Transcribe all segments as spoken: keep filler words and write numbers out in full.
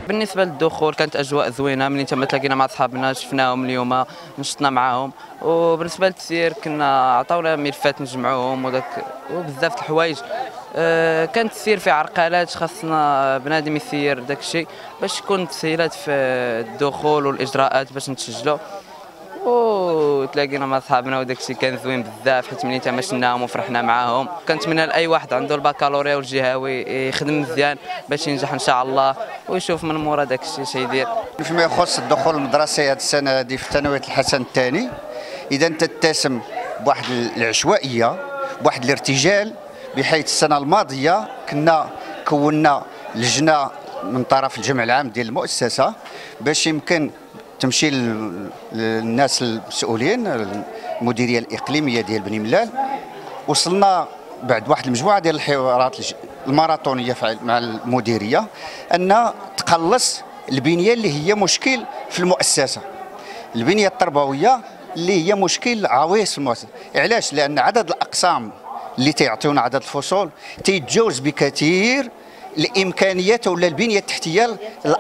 بالنسبه للدخول كانت اجواء زوينه، ملي تما تلاقينا مع صحابنا شفناهم اليوم نشطنا معاهم. وبالنسبه للتسيير كنا عطاونا ملفات نجمعوهم وداك وبزاف د الحوايج. أه كان التسيير في عرقلات، خاصنا بنادم يسير داك الشيء باش تكون تسهيلات في الدخول والاجراءات باش نتسجلوا. وتلاقينا مع صحابنا وداك الشيء كان زوين بزاف، حيت ملي تمشناهم وفرحنا معاهم. كنتمنى لاي واحد عنده البكالوريا والجهوي يخدم مزيان باش ينجح ان شاء الله ويشوف من مورا داك الشيء اش يدير. فيما يخص الدخول المدرسي هذه السنه هذه في ثانويه الحسن الثاني، اذا تتسم بواحد العشوائيه بواحد الارتجال، بحيث السنه الماضيه كنا كونا لجنه من طرف الجمع العام ديال المؤسسه باش يمكن تمشي للناس المسؤولين المديريه الاقليميه ديال بني ملال. وصلنا بعد واحد المجموعه ديال الحوارات الماراثونيه مع المديريه ان تقلص البنيه اللي هي مشكل في المؤسسه، البنيه التربويه اللي هي مشكل عويص في المؤسسه. علاش؟ لان عدد الاقسام اللي تيعطيونا عدد الفصول تيتجاوز بكثير الامكانيات ولا البنيه التحتيه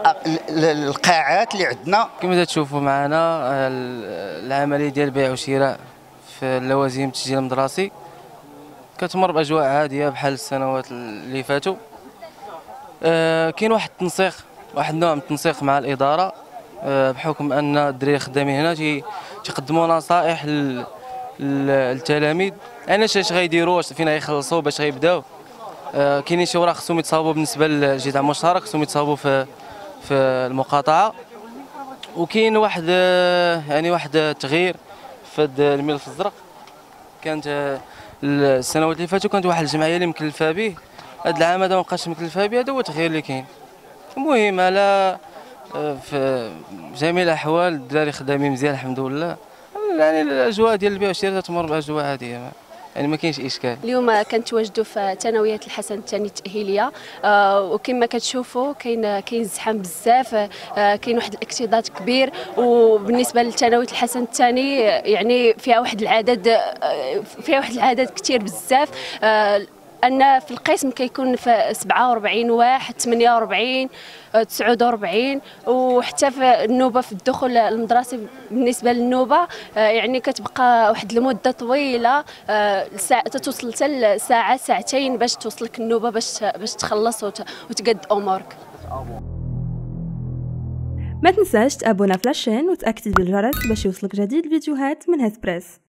القاعات اللي عندنا. كما تشوفوا معنا العمليه ديال البيع والشراء في اللوازم التسجيل المدرسي كتمر باجواء عاديه بحال السنوات اللي فاتوا. أه كاين واحد التنسيق، واحد النوع من التنسيق مع الاداره، أه بحكم ان الدراري الخدامين هنا تيقدموا نصائح للتلاميذ يعني اش غيديروا، فين غيخلصوا، باش غيبداو. أه كاينين شي وراق خصهم يتصاوبوا بالنسبه للجدع المشترك، خصهم يتصاوبوا في في المقاطعه. وكاين واحد يعني واحد التغيير في الملف الازرق. كانت السنوات اللي فاتوا كانت واحد الجمعيه اللي مكلفه به، هذا العام هذا ما بقاش مكلفه به، هذا هو التغيير اللي كاين. المهم على في جميع الاحوال الدراري خدامين مزيان الحمد لله. يعني الاجواء ديال البيع والشراء تمر باجواء عاديه، يعني ما كاينش اشكال. اليوم كنتواجدوا في ثانويه الحسن الثاني التاهيليه، آه وكما كتشوفوا كاين كاين زحام بزاف، آه كاين واحد الاكتظاظ كبير. وبالنسبه لثانويه الحسن الثاني يعني فيها واحد العدد آه فيها واحد العدد كثير بزاف. آه أن في القسم كيكون في سبعة وأربعين واحد، ثمانية وأربعين، تسعة وأربعين. وحتى في النوبه في الدخول المدرسي بالنسبه للنوبه يعني كتبقى واحد المده طويله، توصل حتى ساعه ساعتين باش توصلك النوبه باش باش تخلص وتقد امورك. ما تنساش تابونا في لاشين وتاكد بالجرس باش يوصلك جديد الفيديوهات من هسبريس.